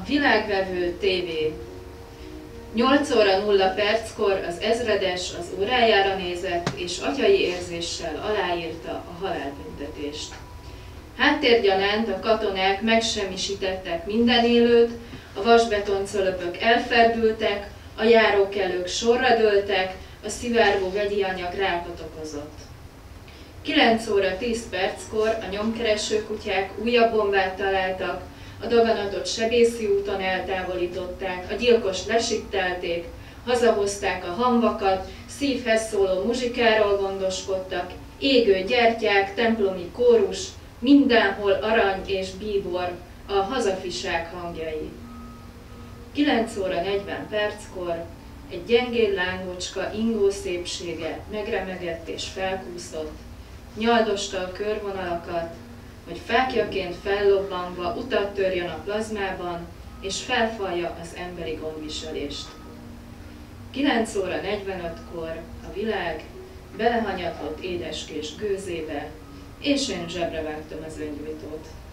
Világvevő TV. 8 óra 0 perckor az ezredes az órájára nézett, és atyai érzéssel aláírta a halálbüntetést. Háttérgyanánt a katonák megsemmisítettek minden élőt, a vasbetoncölöpök elferdültek, a járókelők sorra dőltek, a szivárgó vegyi anyag rákot okozott. 9 óra 10 perckor a nyomkereső kutyák újabb bombát találtak, a daganatot Sebészi úton eltávolították, a gyilkost lesittelték, hazahozták a hamvakat, szívhez szóló muzsikáról gondoskodtak, égő gyertyák, templomi kórus, mindenhol arany és bíbor, a hazafiság hangjai. 9 óra 40 perckor egy gyengéd lángocska ingó szépsége megremegett és felkúszott, nyaldosta a körvonalakat, hogy fáklyaként fellobbanva utat törjön a plazmában, és felfalja az emberi gondviselést. 9 óra 45-kor a világ belehanyatlott édeskés gőzébe, és én zsebre vágtam az öngyújtót.